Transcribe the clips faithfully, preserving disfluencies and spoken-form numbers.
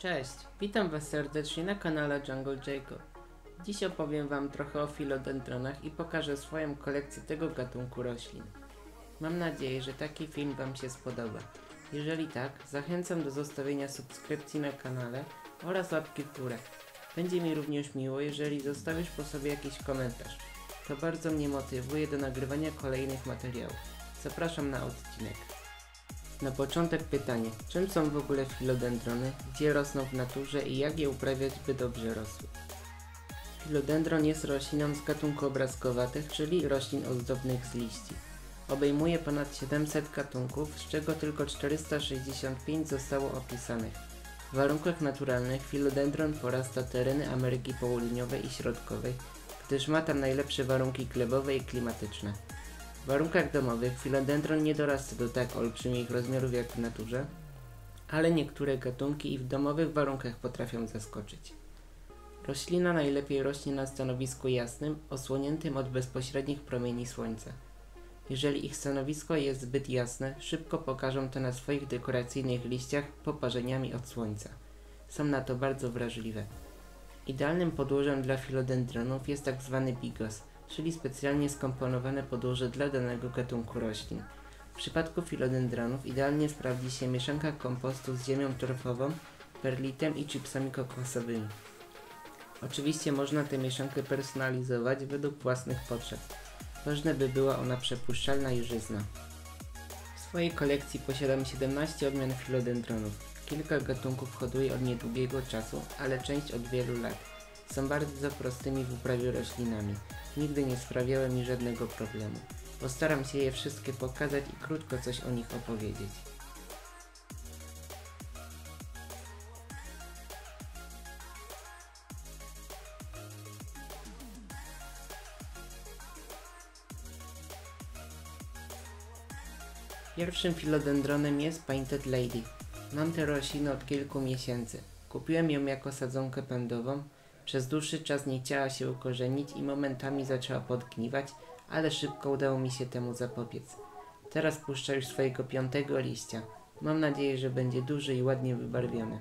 Cześć, witam Was serdecznie na kanale Jungle Jacob. Dziś opowiem Wam trochę o filodendronach i pokażę swoją kolekcję tego gatunku roślin. Mam nadzieję, że taki film Wam się spodoba. Jeżeli tak, zachęcam do zostawienia subskrypcji na kanale oraz łapki w górę. Będzie mi również miło, jeżeli zostawisz po sobie jakiś komentarz. To bardzo mnie motywuje do nagrywania kolejnych materiałów. Zapraszam na odcinek. Na początek pytanie, czym są w ogóle filodendrony, gdzie rosną w naturze i jak je uprawiać, by dobrze rosły? Filodendron jest rośliną z gatunku obrazkowatych, czyli roślin ozdobnych z liści. Obejmuje ponad siedemset gatunków, z czego tylko czterysta sześćdziesiąt pięć zostało opisanych. W warunkach naturalnych filodendron porasta tereny Ameryki Południowej i Środkowej, gdyż ma tam najlepsze warunki glebowe i klimatyczne. W warunkach domowych filodendron nie dorasta do tak olbrzymich rozmiarów jak w naturze, ale niektóre gatunki i w domowych warunkach potrafią zaskoczyć. Roślina najlepiej rośnie na stanowisku jasnym, osłoniętym od bezpośrednich promieni słońca. Jeżeli ich stanowisko jest zbyt jasne, szybko pokażą to na swoich dekoracyjnych liściach poparzeniami od słońca. Są na to bardzo wrażliwe. Idealnym podłożem dla filodendronów jest tak zwany bigos, czyli specjalnie skomponowane podłoże dla danego gatunku roślin. W przypadku filodendronów idealnie sprawdzi się mieszanka kompostu z ziemią torfową, perlitem i chipsami kokosowymi. Oczywiście można tę mieszankę personalizować według własnych potrzeb. Ważne, by była ona przepuszczalna i żyzna. W swojej kolekcji posiadam siedemnaście odmian filodendronów. Kilka gatunków hoduje od niedługiego czasu, ale część od wielu lat. Są bardzo prostymi w uprawie roślinami. Nigdy nie sprawiały mi żadnego problemu. Postaram się je wszystkie pokazać i krótko coś o nich opowiedzieć. Pierwszym filodendronem jest Painted Lady. Mam tę roślinę od kilku miesięcy. Kupiłem ją jako sadzonkę pędową. Przez dłuższy czas nie chciała się ukorzenić i momentami zaczęła podgniwać, ale szybko udało mi się temu zapobiec. Teraz puszcza już swojego piątego liścia. Mam nadzieję, że będzie duży i ładnie wybarwiony.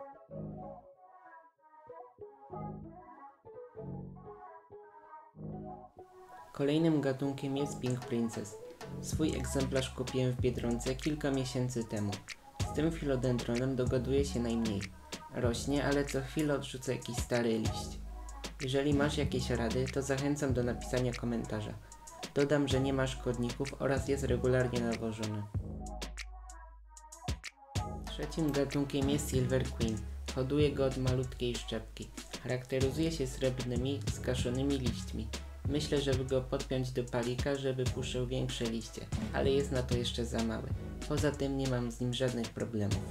Kolejnym gatunkiem jest Pink Princess. Swój egzemplarz kupiłem w Biedronce kilka miesięcy temu. Z tym filodendronem dogaduję się najmniej. Rośnie, ale co chwilę odrzuca jakiś stary liść. Jeżeli masz jakieś rady, to zachęcam do napisania komentarza. Dodam, że nie ma szkodników oraz jest regularnie nawożony. Trzecim gatunkiem jest Silver Queen. Hoduję go od malutkiej szczepki. Charakteryzuje się srebrnymi, skaszonymi liśćmi. Myślę, żeby go podpiąć do palika, żeby puszczał większe liście, ale jest na to jeszcze za mały. Poza tym nie mam z nim żadnych problemów.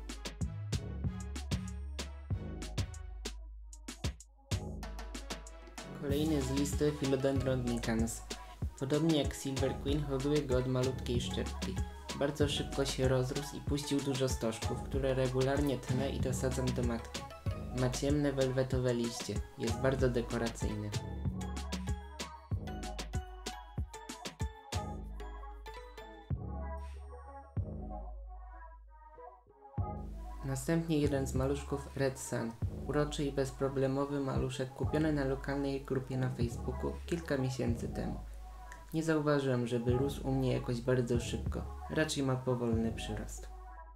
Kolejny z listy Philodendron micans. Podobnie jak Silver Queen hoduje go od malutkiej szczepki. Bardzo szybko się rozrósł i puścił dużo stożków, które regularnie tnę i dosadzam do matki. Ma ciemne welwetowe liście, jest bardzo dekoracyjny. Następnie jeden z maluszków Red Sun. Uroczy i bezproblemowy maluszek kupiony na lokalnej grupie na Facebooku kilka miesięcy temu. Nie zauważyłem, żeby rósł u mnie jakoś bardzo szybko. Raczej ma powolny przyrost.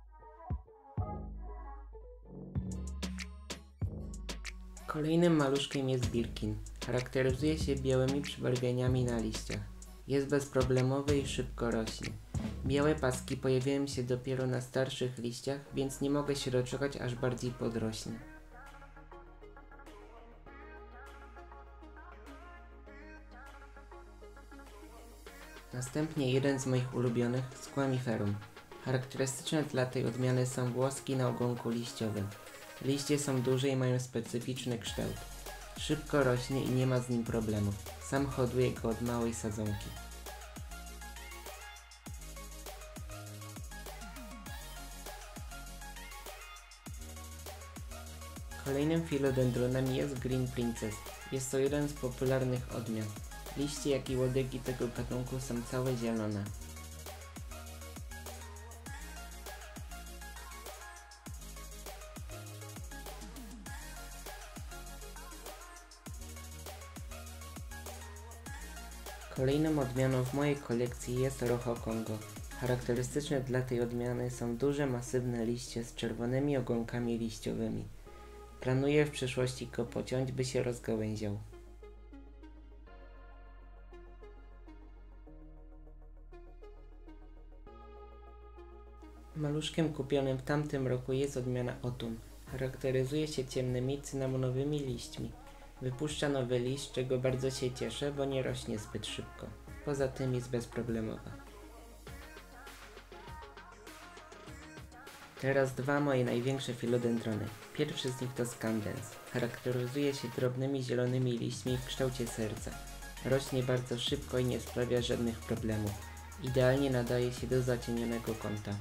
Kolejnym maluszkiem jest Birkin. Charakteryzuje się białymi przybarwieniami na liściach. Jest bezproblemowy i szybko rośnie. Białe paski pojawiają się dopiero na starszych liściach, więc nie mogę się doczekać, aż bardziej podrośnie. Następnie jeden z moich ulubionych, Squamiferum. Charakterystyczne dla tej odmiany są włoski na ogonku liściowym. Liście są duże i mają specyficzny kształt. Szybko rośnie i nie ma z nim problemów. Sam hoduję go od małej sadzonki. Kolejnym filodendronem jest Green Princess. Jest to jeden z popularnych odmian. Liście, jak i łodygi tego gatunku są całe zielone. Kolejną odmianą w mojej kolekcji jest Rojo Congo. Charakterystyczne dla tej odmiany są duże, masywne liście z czerwonymi ogonkami liściowymi. Planuję w przyszłości go pociąć, by się rozgałęział. Maluszkiem kupionym w tamtym roku jest odmiana Autumn. Charakteryzuje się ciemnymi, cynamonowymi liśćmi. Wypuszcza nowy liść, czego bardzo się cieszę, bo nie rośnie zbyt szybko. Poza tym jest bezproblemowa. Teraz dwa moje największe filodendrony. Pierwszy z nich to Scandens. Charakteryzuje się drobnymi zielonymi liśćmi w kształcie serca. Rośnie bardzo szybko i nie sprawia żadnych problemów. Idealnie nadaje się do zacienionego kąta.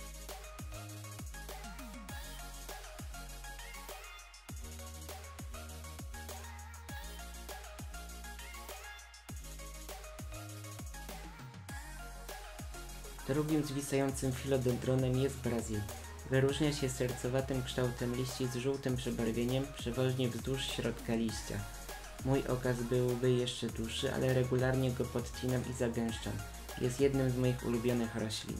Drugim zwisającym filodendronem jest Brazil. Wyróżnia się sercowatym kształtem liści z żółtym przebarwieniem, przeważnie wzdłuż środka liścia. Mój okaz byłby jeszcze dłuższy, ale regularnie go podcinam i zagęszczam. Jest jednym z moich ulubionych roślin.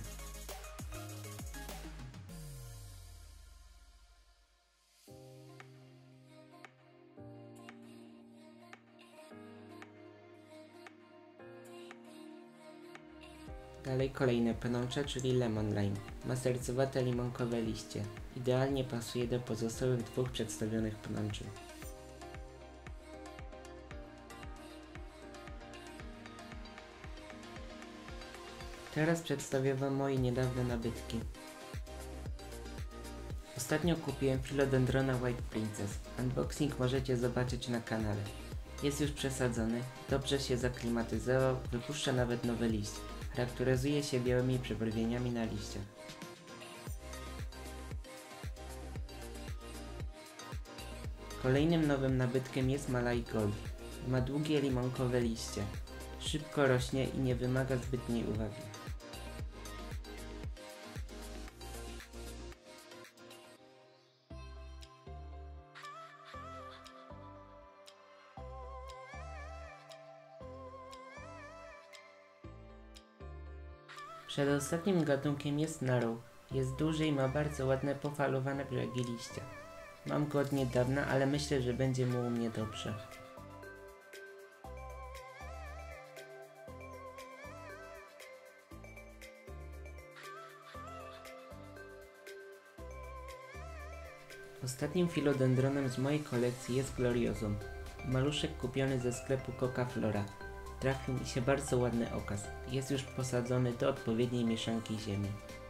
Dalej kolejne pnącze, czyli Lemon Lime. Ma sercowate limonkowe liście. Idealnie pasuje do pozostałych dwóch przedstawionych pnączy. Teraz przedstawię Wam moje niedawne nabytki. Ostatnio kupiłem Philodendrona White Princess. Unboxing możecie zobaczyć na kanale. Jest już przesadzony, dobrze się zaklimatyzował, wypuszcza nawet nowy liść. Charakteryzuje się białymi przebarwieniami na liściach. Kolejnym nowym nabytkiem jest Malai Gold. Ma długie limonkowe liście. Szybko rośnie i nie wymaga zbytniej uwagi. Przedostatnim gatunkiem jest Narrow. Jest duży i ma bardzo ładne pofalowane brzegi liścia. Mam go od niedawna, ale myślę, że będzie mu u mnie dobrze. Ostatnim filodendronem z mojej kolekcji jest Gloriosum. Maluszek kupiony ze sklepu Coca Flora. Trafił mi się bardzo ładny okaz. Jest już posadzony do odpowiedniej mieszanki ziemi.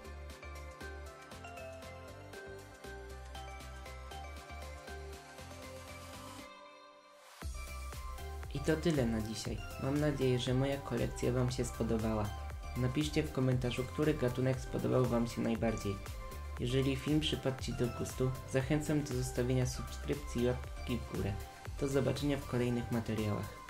I to tyle na dzisiaj. Mam nadzieję, że moja kolekcja Wam się spodobała. Napiszcie w komentarzu, który gatunek spodobał Wam się najbardziej. Jeżeli film przypadł Ci do gustu, zachęcam do zostawienia subskrypcji i łapki w górę. Do zobaczenia w kolejnych materiałach.